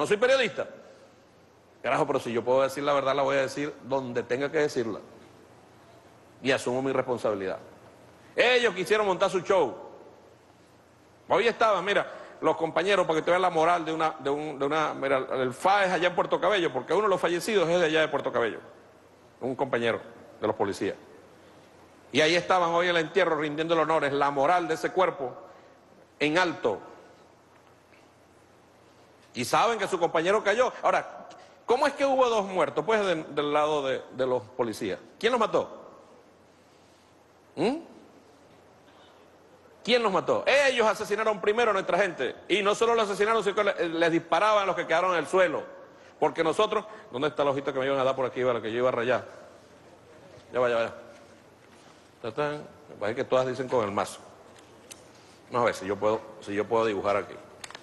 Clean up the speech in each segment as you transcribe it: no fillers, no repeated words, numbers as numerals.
no soy periodista. Carajo, pero si yo puedo decir la verdad, la voy a decir donde tenga que decirla. Y asumo mi responsabilidad. Ellos quisieron montar su show. Hoy estaban, mira, los compañeros, para que te vean la moral de una, mira, el FA es allá en Puerto Cabello, porque uno de los fallecidos es de allá de Puerto Cabello, un compañero de los policías. Y ahí estaban hoy en el entierro rindiendo el honores, la moral de ese cuerpo en alto. Y saben que su compañero cayó. Ahora, ¿cómo es que hubo 2 muertos? Pues del lado de los policías. ¿Quién los mató? ¿Quién los mató? Ellos asesinaron primero a nuestra gente. Y no solo los asesinaron, sino que les disparaban a los que quedaron en el suelo. Porque nosotros... ¿Dónde está la hojita que me iban a dar por aquí? La que yo iba a rayar. Ya vaya. Me parece que todas dicen con el mazo. Vamos a ver si yo puedo dibujar aquí.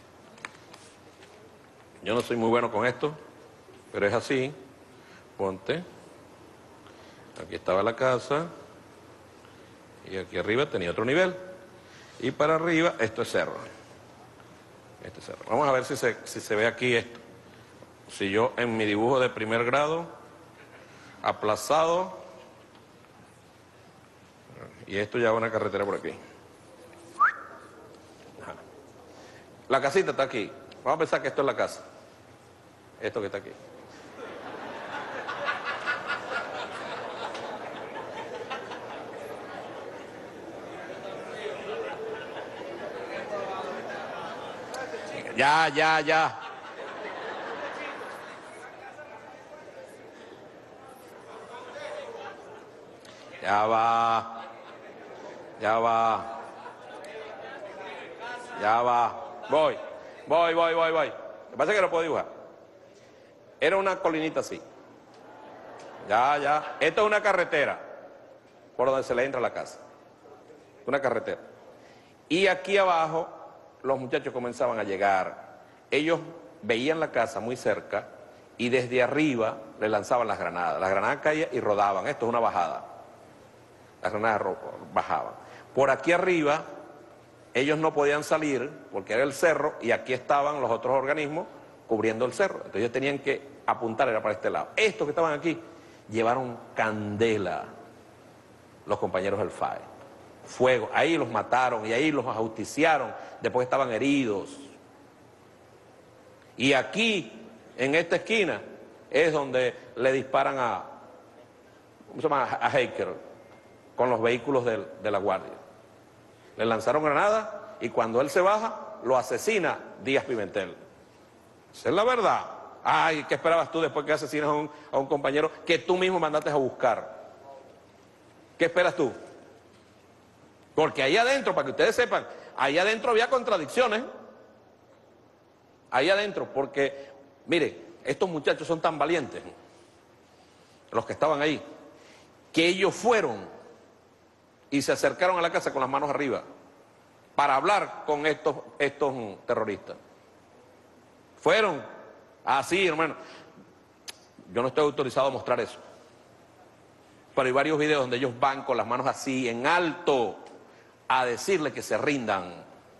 Yo no soy muy bueno con esto, pero es así. Ponte. Aquí estaba la casa. Y aquí arriba tenía otro nivel. Y para arriba, esto es cerro. Este es cerro. Vamos a ver si se ve aquí esto. Si yo en mi dibujo de primer grado, aplazado, y esto ya va una carretera por aquí. Ajá. La casita está aquí. Vamos a pensar que esto es la casa. Esto que está aquí. Ya. Ya va. Voy. Lo que pasa es que no puedo dibujar. Era una colinita así. Ya. Esto es una carretera por donde se le entra a la casa. Una carretera. Y aquí abajo los muchachos comenzaban a llegar. Ellos veían la casa muy cerca y desde arriba le lanzaban las granadas. Las granadas caían y rodaban. Esto es una bajada. Las granadas bajaban. Por aquí arriba ellos no podían salir porque era el cerro y aquí estaban los otros organismos cubriendo el cerro. Entonces ellos tenían que apuntar, era para este lado. Estos que estaban aquí llevaron candela los compañeros del FAE. Fuego, ahí los mataron y ahí los ajusticiaron, después estaban heridos. Y aquí, en esta esquina, es donde le disparan ¿cómo se llama? A Heiker, con los vehículos de la guardia. Le lanzaron granadas y cuando él se baja, lo asesina Díaz Pimentel. Esa es la verdad. Ay, ¿qué esperabas tú después que asesinas a un compañero que tú mismo mandaste a buscar? ¿Qué esperas tú? Porque ahí adentro, para que ustedes sepan, ahí adentro había contradicciones. Ahí adentro, porque, mire, estos muchachos son tan valientes, los que estaban ahí, que ellos fueron y se acercaron a la casa con las manos arriba para hablar con estos terroristas. Fueron así, hermano. Yo no estoy autorizado a mostrar eso. Pero hay varios videos donde ellos van con las manos así, en alto, a decirle que se rindan.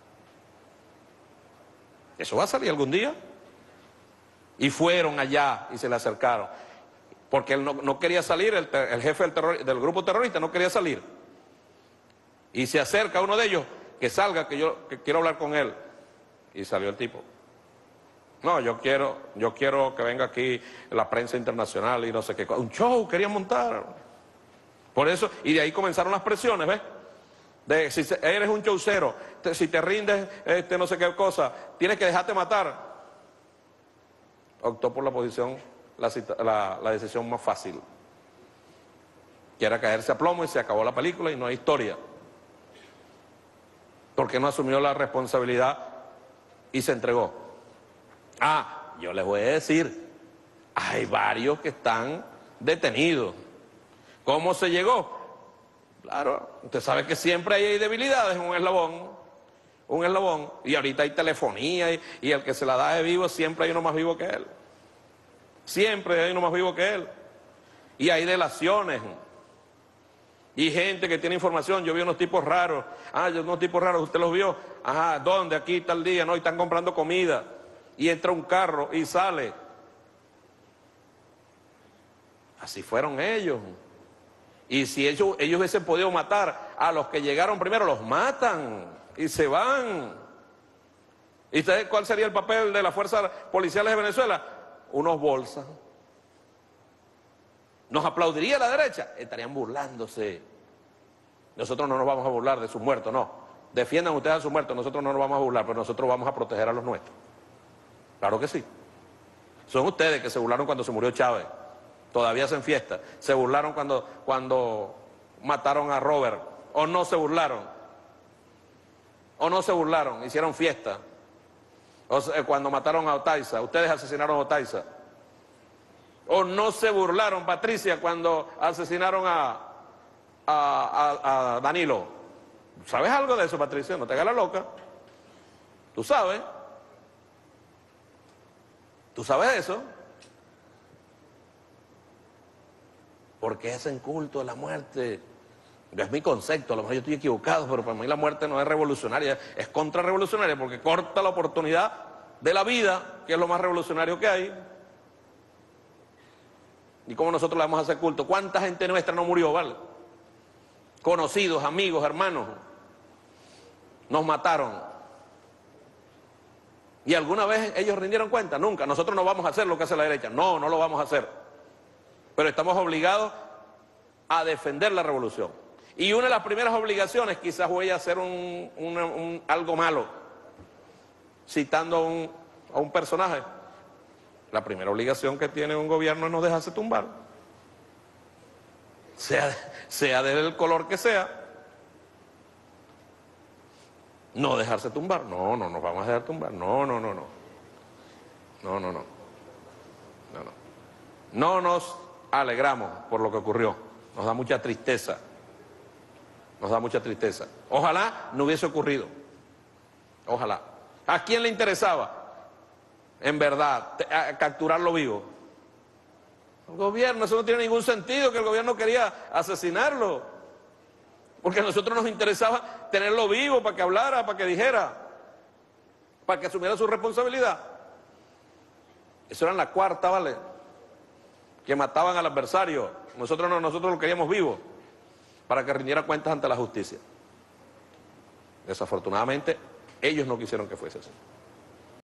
¿Eso va a salir algún día? Y fueron allá y se le acercaron. Porque él no quería salir, el jefe del grupo terrorista no quería salir. Y se acerca uno de ellos, que salga, que quiero hablar con él. Y salió el tipo. No, yo quiero que venga aquí la prensa internacional y no sé qué. Un show querían montar. Por eso, y de ahí comenzaron las presiones, ¿ves? De si eres un showcero, si te rindes, no sé qué cosa, tienes que dejarte matar. Optó por la posición, la decisión más fácil. Que era caerse a plomo y se acabó la película y no hay historia. Porque no asumió la responsabilidad y se entregó. Yo les voy a decir, hay varios que están detenidos. ¿Cómo se llegó? Claro, usted sabe que siempre hay debilidades en un eslabón, y ahorita hay telefonía y el que se la da de vivo, siempre hay uno más vivo que él. Siempre hay uno más vivo que él. Y hay delaciones. Y gente que tiene información. Yo vi unos tipos raros. Unos tipos raros, ¿usted los vio? Ajá, ¿dónde? Aquí tal día, no, y están comprando comida. y entra un carro y sale. Así fueron ellos. Y si ellos hubiesen podido matar a los que llegaron primero, los matan y se van. ¿Y ustedes cuál sería el papel de las fuerzas policiales de Venezuela? Unos bolsas. ¿Nos aplaudiría la derecha? Estarían burlándose. Nosotros no nos vamos a burlar de sus muertos, no. Defiendan ustedes a sus muertos, nosotros no nos vamos a burlar, pero nosotros vamos a proteger a los nuestros. Claro que sí. Son ustedes que se burlaron cuando se murió Chávez. Todavía hacen fiesta. Se burlaron cuando mataron a Robert. ¿O no se burlaron? ¿O no se burlaron? Hicieron fiesta. O sea, cuando mataron a Otaiza. Ustedes asesinaron a Otaiza. ¿O no se burlaron, Patricia, cuando asesinaron a Danilo? ¿Sabes algo de eso, Patricia? No te hagas la loca. ¿Tú sabes? ¿Tú sabes eso? ¿Por qué hacen culto a la muerte? Es mi concepto, a lo mejor yo estoy equivocado, pero para mí la muerte no es revolucionaria, es contrarrevolucionaria porque corta la oportunidad de la vida, que es lo más revolucionario que hay. ¿Y cómo nosotros le vamos a hacer culto? ¿Cuánta gente nuestra no murió, vale? Conocidos, amigos, hermanos, nos mataron. ¿Y alguna vez ellos rindieron cuenta? Nunca. Nosotros no vamos a hacer lo que hace la derecha. No, no lo vamos a hacer. Pero estamos obligados a defender la revolución. Y una de las primeras obligaciones, quizás voy a hacer algo malo, citando a un personaje. La primera obligación que tiene un gobierno es no dejarse tumbar. Sea del color que sea. No dejarse tumbar. No, no nos vamos a dejar tumbar. No, no, no, no. No, no, no. No, no. No nos alegramos por lo que ocurrió. Nos da mucha tristeza. Nos da mucha tristeza. Ojalá no hubiese ocurrido. Ojalá. ¿A quién le interesaba? En verdad, capturarlo vivo. El gobierno, eso no tiene ningún sentido, que el gobierno quería asesinarlo. Porque a nosotros nos interesaba tenerlo vivo para que hablara, para que dijera, para que asumiera su responsabilidad. Eso era en la cuarta, ¿vale? Que mataban al adversario. Nosotros no, nosotros lo queríamos vivo, para que rindiera cuentas ante la justicia. Desafortunadamente, ellos no quisieron que fuese así.